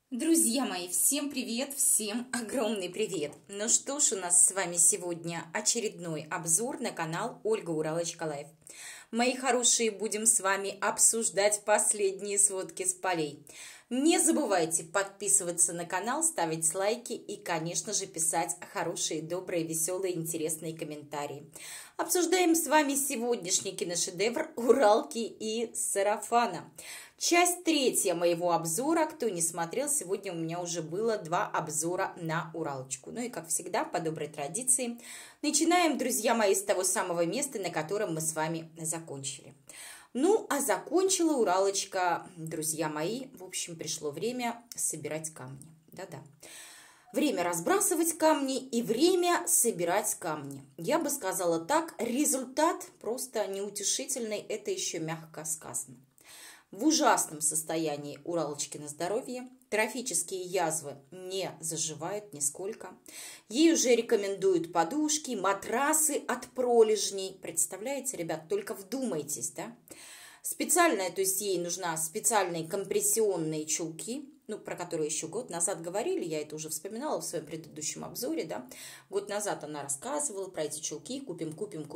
Друзья мои, всем привет, всем огромный привет! Ну что ж, у нас с вами сегодня очередной обзор на канал Ольга Уралочка Лайф. Мои хорошие, будем с вами обсуждать последние сводки с полей. Не забывайте подписываться на канал, ставить лайки и, конечно же, писать хорошие, добрые, веселые, интересные комментарии. Обсуждаем с вами сегодняшний киношедевр «Уралки и сарафана». Часть третья моего обзора. Кто не смотрел, сегодня у меня уже было 2 обзора на Уралочку. Ну и, как всегда, по доброй традиции, начинаем, друзья мои, с того самого места, на котором мы с вами закончили. Ну, а закончила Уралочка, друзья мои, в общем, пришло время собирать камни. Да-да. Время разбрасывать камни и время собирать камни. Я бы сказала так, результат просто неутешительный, это еще мягко сказано. В ужасном состоянии Уралочкино здоровье, трофические язвы не заживают нисколько. Ей уже рекомендуют подушки, матрасы от пролежней. Представляете, ребят, только вдумайтесь, да? Специальная, то есть ей нужна специальные компрессионные чулки, ну, про которые еще год назад говорили, я это уже вспоминала в своем предыдущем обзоре, да. Год назад она рассказывала про эти чулки, купим.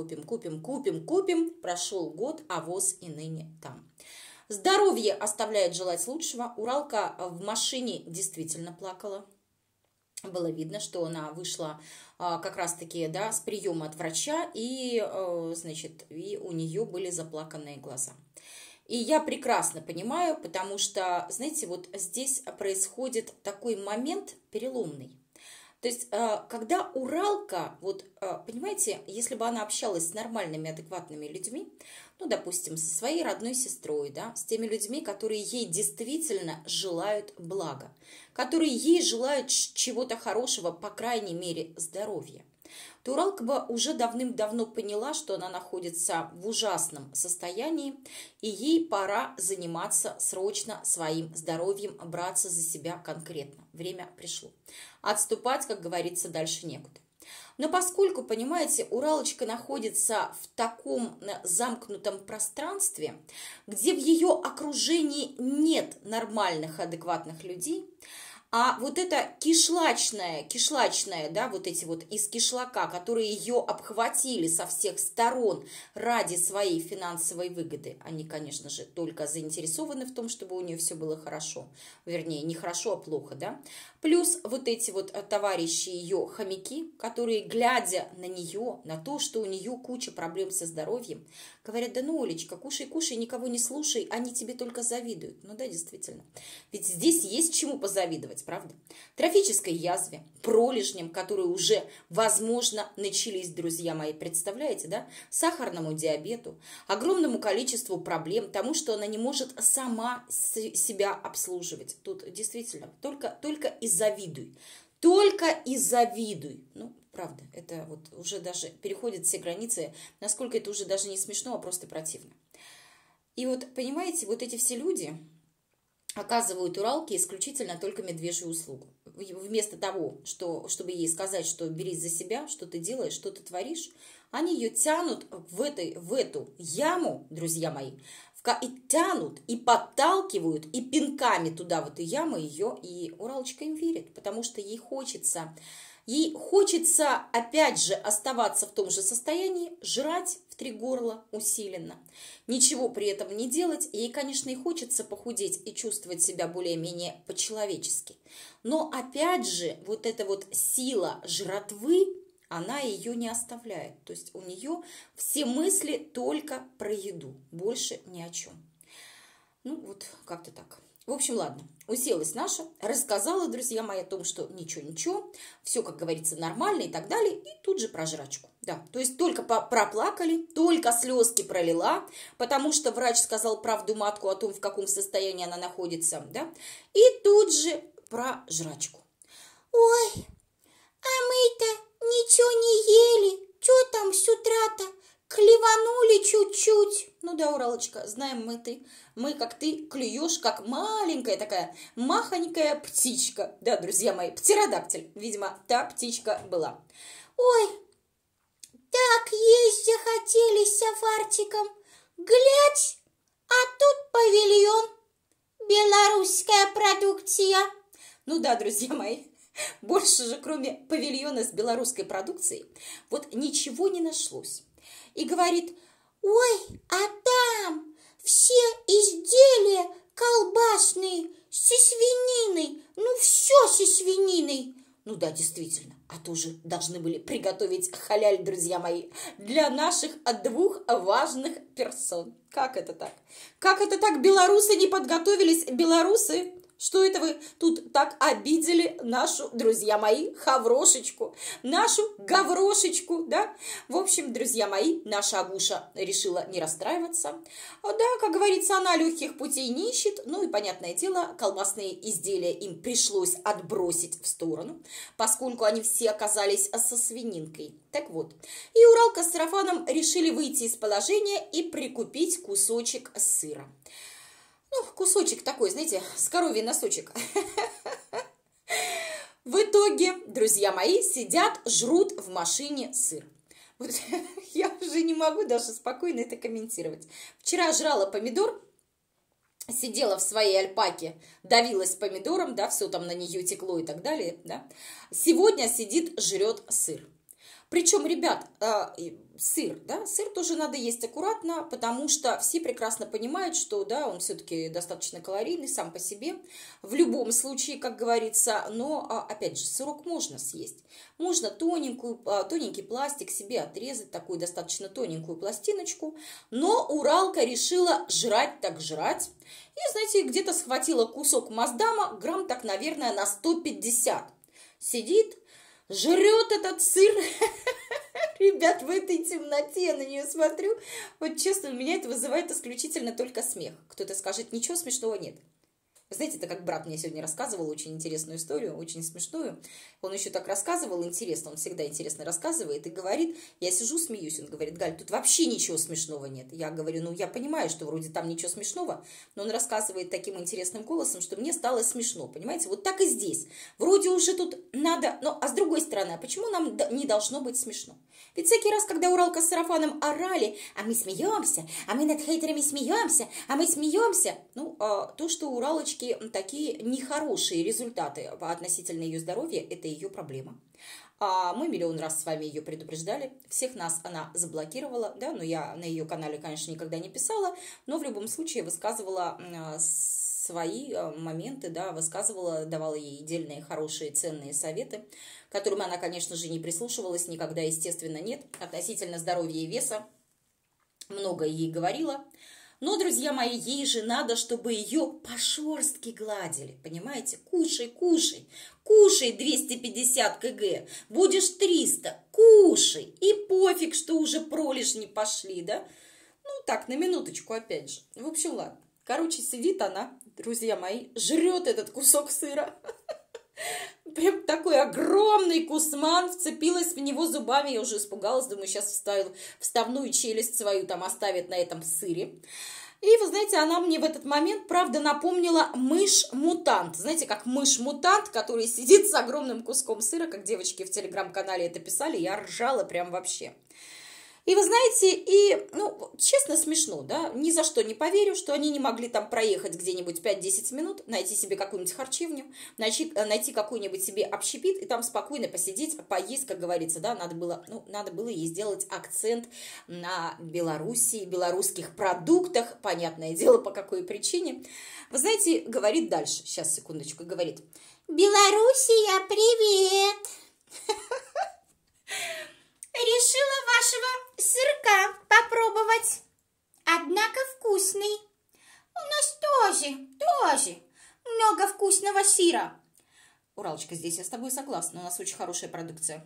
Прошел год, а воз и ныне там. Здоровье оставляет желать лучшего. Уралка в машине действительно плакала. Было видно, что она вышла как раз-таки, да, с приема от врача, и, значит, и у нее были заплаканные глаза. И я прекрасно понимаю, потому что, знаете, вот здесь происходит такой момент переломный. То есть, когда Уралка, вот, понимаете, если бы она общалась с нормальными, адекватными людьми, ну, допустим, со своей родной сестрой, да, с теми людьми, которые ей действительно желают блага, которые ей желают чего-то хорошего, по крайней мере, здоровья, то Уралка бы уже давным-давно поняла, что она находится в ужасном состоянии, и ей пора заниматься срочно своим здоровьем, браться за себя конкретно. Время пришло. Отступать, как говорится, дальше некуда. Но поскольку, понимаете, Уралочка находится в таком замкнутом пространстве, где в ее окружении нет нормальных, адекватных людей, а вот это кишлачное, да, вот эти вот из кишлака, которые ее обхватили со всех сторон ради своей финансовой выгоды, они, конечно же, только заинтересованы в том, чтобы у нее все было хорошо, вернее, не хорошо, а плохо, да, плюс вот эти вот товарищи ее хомяки, которые, глядя на нее, на то, что у нее куча проблем со здоровьем, говорят: да ну, Олечка, кушай, никого не слушай, они тебе только завидуют. Ну да, действительно, ведь здесь есть чему позавидовать, правда? Трофической язве, пролежням, которые уже, возможно, начались, друзья мои, представляете, да? Сахарному диабету, огромному количеству проблем, тому, что она не может сама себя обслуживать. Тут действительно только и завидуй. Только и завидуй. Ну, правда, это вот уже даже переходит все границы, насколько это уже даже не смешно, а просто противно. И вот, понимаете, вот эти все люди оказывают Уралке исключительно только медвежью услугу. Вместо того, чтобы ей сказать, что берись за себя, что ты делаешь, что ты творишь, они ее тянут в эту яму, друзья мои, и тянут, и подталкивают, и пинками туда, в эту яму ее, и Уралочка им верит, потому что ей хочется, опять же, оставаться в том же состоянии, жрать в 3 горла усиленно, ничего при этом не делать. Ей, конечно, и хочется похудеть и чувствовать себя более-менее по-человечески. Но, опять же, вот эта вот сила жратвы, она ее не оставляет. То есть у нее все мысли только про еду, больше ни о чем. Ну, вот как-то так. В общем, ладно, уселась наша, рассказала, друзья мои, о том, что ничего, все, как говорится, нормально и так далее, и тут же про жрачку. Да, то есть только проплакали, только слезки пролила, потому что врач сказал правду матку о том, в каком состоянии она находится, да, и тут же про жрачку. Ой, а мы-то ничего не ели, что там с утра-то? Клеванули чуть-чуть. Ну да, Уралочка, знаем мы, как ты, клюешь, как маленькая такая махонькая птичка. Да, друзья мои, птеродактиль, видимо, та птичка была. Ой, так есть захотелись фартиком. Глядь, а тут павильон. Белорусская продукция. Ну да, друзья мои, больше же, кроме павильона с белорусской продукцией, вот ничего не нашлось. И говорит: ой, а там все изделия колбасные со свининой, ну все со свининой. ну да, действительно, а то же должны были приготовить халяль, друзья мои, для наших двух важных персон. Как это так? Как это так белорусы не подготовились? Белорусы, что это вы тут так обидели нашу, друзья мои, хаврошечку, нашу гаврошечку, да? В общем, друзья мои, наша Агуша решила не расстраиваться. Да, как говорится, она легких путей не ищет. Ну и, понятное дело, колбасные изделия им пришлось отбросить в сторону, поскольку они все оказались со свининкой. Так вот, и Уралка с Сарафаном решили выйти из положения и прикупить кусочек сыра. Ну, кусочек такой, знаете, с коровий носочек. В итоге, друзья мои, сидят, жрут в машине сыр. Вот, я уже не могу даже спокойно это комментировать. Вчера жрала помидор, сидела в своей альпаке, давилась помидором, да, все там на нее текло и так далее, да. Сегодня сидит, жрет сыр. Причем, ребят, сыр, да, сыр тоже надо есть аккуратно, потому что все прекрасно понимают, что, да, он все-таки достаточно калорийный сам по себе, в любом случае, как говорится, но, опять же, сырок можно съесть. Можно тоненький пластик себе отрезать, такую достаточно тоненькую пластиночку, но Уралка решила жрать так жрать, и, знаете, где-то схватила кусок Маздама, грамм так, наверное, на 150, сидит, жрет этот сыр. Ребят, в этой темноте я на нее смотрю. Вот честно, у меня это вызывает исключительно только смех. Кто-то скажет, ничего смешного нет. Вы знаете, это как брат мне сегодня рассказывал очень интересную историю, очень смешную. Он еще так рассказывал интересно, он всегда интересно рассказывает и говорит, я сижу, смеюсь, он говорит: Галь, тут вообще ничего смешного нет. Я говорю, ну я понимаю, что вроде там ничего смешного, но он рассказывает таким интересным голосом, что мне стало смешно, понимаете? Вот так и здесь. Вроде уже тут надо, но а с другой стороны, а почему нам не должно быть смешно? Ведь всякий раз, когда Уралка с Сарафаном орали, а мы смеемся, а мы над хейтерами смеемся, а мы смеемся, ну, то, что у Уралочки такие нехорошие результаты относительно ее здоровья, это ее проблема. Мы миллион раз с вами ее предупреждали, всех нас она заблокировала, да, но я на ее канале, конечно, никогда не писала, но в любом случае высказывала свои моменты, да, высказывала, давала ей дельные, хорошие, ценные советы, к которым она, конечно же, не прислушивалась, никогда, естественно, нет, относительно здоровья и веса, много ей говорила. Но, друзья мои, ей же надо, чтобы ее по шерстке гладили, понимаете? Кушай, кушай, кушай 250 кг, будешь 300, кушай. И пофиг, что уже пролежни пошли, да? Ну, так, на минуточку опять же. В общем, ладно. Короче, сидит она, друзья мои, жрет этот кусок сыра. Прям такой огромный кусман, вцепилась в него зубами, я уже испугалась, думаю, сейчас вставную челюсть свою там оставит на этом сыре. И, вы знаете, она мне в этот момент, правда, напомнила мышь-мутант. Знаете, как мышь-мутант, который сидит с огромным куском сыра, как девочки в телеграм-канале это писали, я ржала прям вообще. И вы знаете, и, ну, честно, смешно, да, ни за что не поверю, что они не могли там проехать где-нибудь 5-10 минут, найти себе какую-нибудь харчевню, найти какой-нибудь себе общепит и там спокойно посидеть, поесть, как говорится, да, надо было ей сделать акцент на Белоруссии, белорусских продуктах, понятное дело, по какой причине. Вы знаете, говорит дальше, сейчас, секундочку, говорит: Белоруссия, привет! Решила вашего сырка попробовать. Однако вкусный. У нас тоже много вкусного сыра. Уралочка, здесь я с тобой согласна, у нас очень хорошая продукция.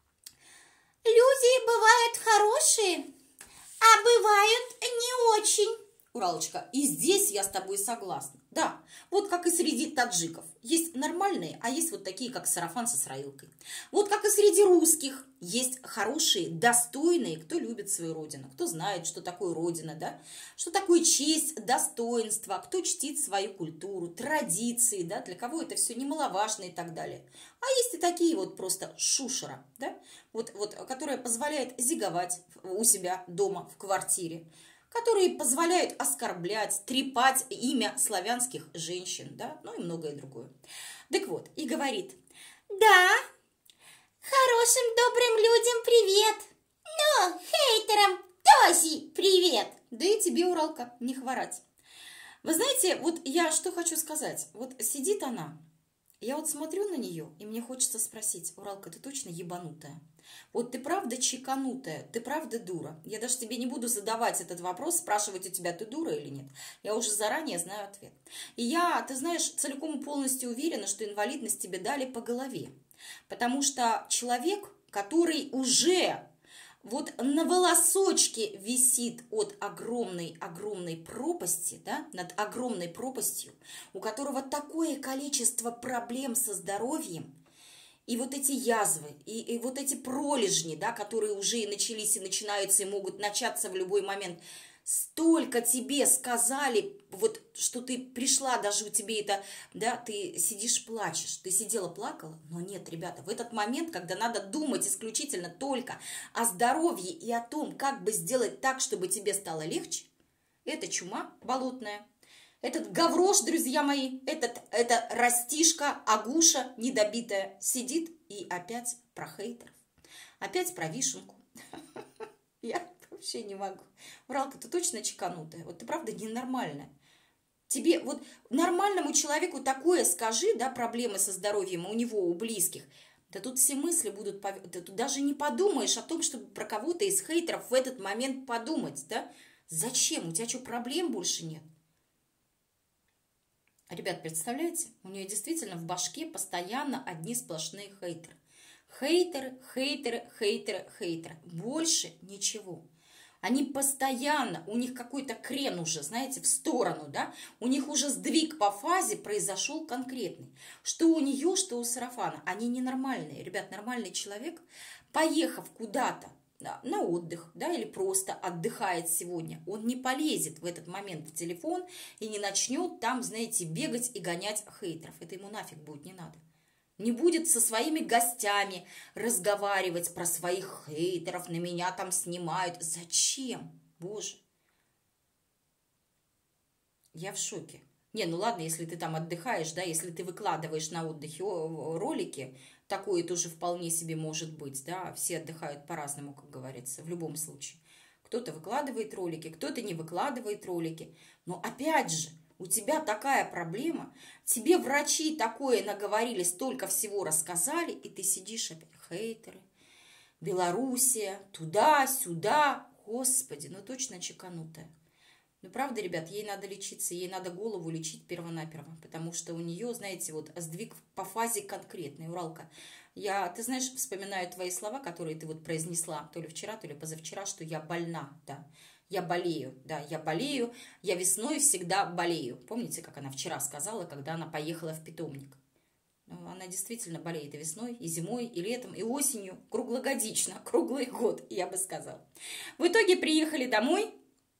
Люди бывают хорошие, а бывают не очень. Уралочка, и здесь я с тобой согласна. Да, вот как и среди таджиков. Есть нормальные, а есть вот такие, как Сарафан со Сраилкой. Вот как и среди русских есть хорошие, достойные, кто любит свою родину, кто знает, что такое родина, да, что такое честь, достоинство, кто чтит свою культуру, традиции, да, для кого это все немаловажно и так далее. А есть и такие вот просто шушера, да, вот, которая позволяет зиговать у себя дома, в квартире. которые позволяют оскорблять, трепать имя славянских женщин, да, ну и многое другое. Так вот, и говорит: Да, хорошим добрым людям привет, но хейтерам тоже привет. да и тебе, Уралка, не хворать. Вы знаете, вот я что хочу сказать. Вот сидит она, я вот смотрю на нее, и мне хочется спросить: Уралка, ты точно ебанутая? Вот ты правда чеканутая, ты правда дура? Я даже тебе не буду задавать этот вопрос, спрашивать у тебя, ты дура или нет. Я уже заранее знаю ответ. И я, ты знаешь, целиком и полностью уверена, что инвалидность тебе дали по голове. Потому что человек, который уже вот на волосочке висит от огромной пропасти, да, над огромной пропастью, у которого такое количество проблем со здоровьем, и вот эти язвы, и вот эти пролежни, да, которые уже и начались, и начинаются, и могут начаться в любой момент. Столько тебе сказали, вот, что ты пришла, даже у тебя это, да, ты сидишь, плачешь. Ты сидела, плакала? Но нет, ребята, в этот момент, когда надо думать исключительно только о здоровье и о том, как бы сделать так, чтобы тебе стало легче, это чума болотная. Этот гаврош, друзья мои, это растишка, агуша недобитая сидит и опять про хейтеров, опять про вишенку. Я вообще не могу. Уралка, ты точно чеканутая? Вот ты правда ненормальная. Тебе вот нормальному человеку такое скажи, да, проблемы со здоровьем у него, у близких. Да тут все мысли будут, да тут даже не подумаешь о том, чтобы про кого-то из хейтеров в этот момент подумать, да? Зачем? У тебя что, проблем больше нет? Ребят, представляете, у нее действительно в башке постоянно одни сплошные хейтеры. Хейтеры, хейтеры, хейтеры, хейтеры. Больше ничего. Они постоянно, у них какой-то крен уже, знаете, в сторону, да? У них уже сдвиг по фазе произошел конкретный. Что у нее, что у Сарафана. Они ненормальные. Ребят, нормальный человек, поехав куда-то, да, на отдых, да, или просто отдыхает сегодня, он не полезет в этот момент в телефон и не начнет там, знаете, бегать и гонять хейтеров. Это ему нафиг будет не надо. Не будет со своими гостями разговаривать про своих хейтеров, на меня там снимают. Зачем? Боже. Я в шоке. Не, ну ладно, если ты там отдыхаешь, да, если ты выкладываешь на отдыхе ролики, такое тоже вполне себе может быть, да, все отдыхают по-разному, как говорится, в любом случае. Кто-то выкладывает ролики, кто-то не выкладывает ролики. Но опять же, у тебя такая проблема, тебе врачи такое наговорили, столько всего рассказали, и ты сидишь опять, хейтеры, Белоруссия, туда-сюда, господи, ну точно чеканутая. Ну, правда, ребят, ей надо лечиться, ей надо голову лечить перво-наперво, потому что у нее, знаете, вот сдвиг по фазе конкретный. Уралка, я, ты знаешь, вспоминаю твои слова, которые ты вот произнесла то ли вчера, то ли позавчера, что я больна, да, я болею, да, я болею, я весной всегда болею. Помните, как она вчера сказала, когда она поехала в питомник? Она действительно болеет и весной, и зимой, и летом, и осенью, круглогодично, круглый год, я бы сказала. В итоге приехали домой.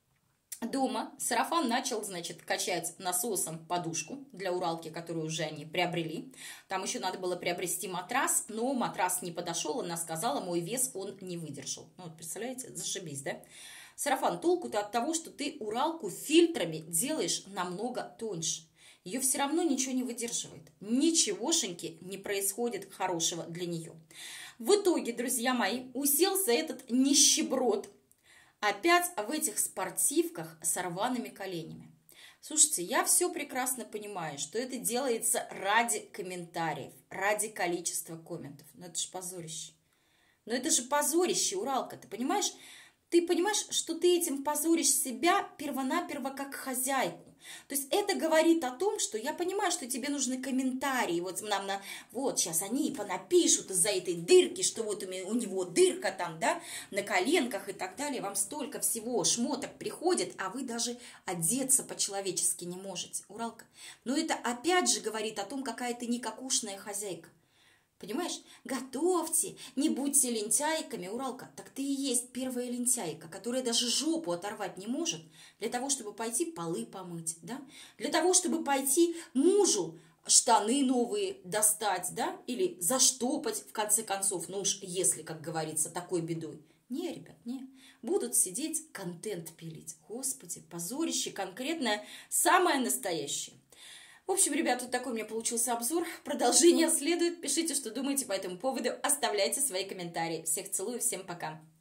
Дома Сарафан начал, значит, качать насосом подушку для Уралки, которую уже они приобрели. Там еще надо было приобрести матрас, но матрас не подошел, она сказала, мой вес он не выдержал. Ну, вот, представляете, зашибись, да? Сарафан, толку-то от того, что ты Уралку фильтрами делаешь намного тоньше. Ее все равно ничего не выдерживает. Ничегошеньки не происходит хорошего для нее. В итоге, друзья мои, уселся этот нищеброд опять в этих спортивках с рваными коленями. Слушайте, я все прекрасно понимаю, что это делается ради комментариев, ради количества комментов. Но это же позорище. Но это же позорище, Уралка, ты понимаешь? Ты понимаешь, что ты этим позоришь себя перво-наперво как хозяйку. То есть это говорит о том, что я понимаю, что тебе нужны комментарии. Вот нам вот сейчас они понапишут из-за этой дырки, что вот у него дырка там, да, на коленках и так далее. Вам столько всего шмоток приходит, а вы даже одеться по-человечески не можете. Уралка. Но это опять же говорит о том, какая ты никакушная хозяйка. Понимаешь? Готовьте, не будьте лентяйками, Уралка. Так ты и есть первая лентяйка, которая даже жопу оторвать не может для того, чтобы пойти полы помыть, да? Для того, чтобы пойти мужу штаны новые достать, да, или заштопать, в конце концов, ну уж если, как говорится, такой бедой. Не, ребят, не. Будут сидеть, контент пилить. Господи, позорище конкретное, самое настоящее. В общем, ребят, вот такой у меня получился обзор. Продолжение следует. Пишите, что думаете по этому поводу. Оставляйте свои комментарии. Всех целую, всем пока.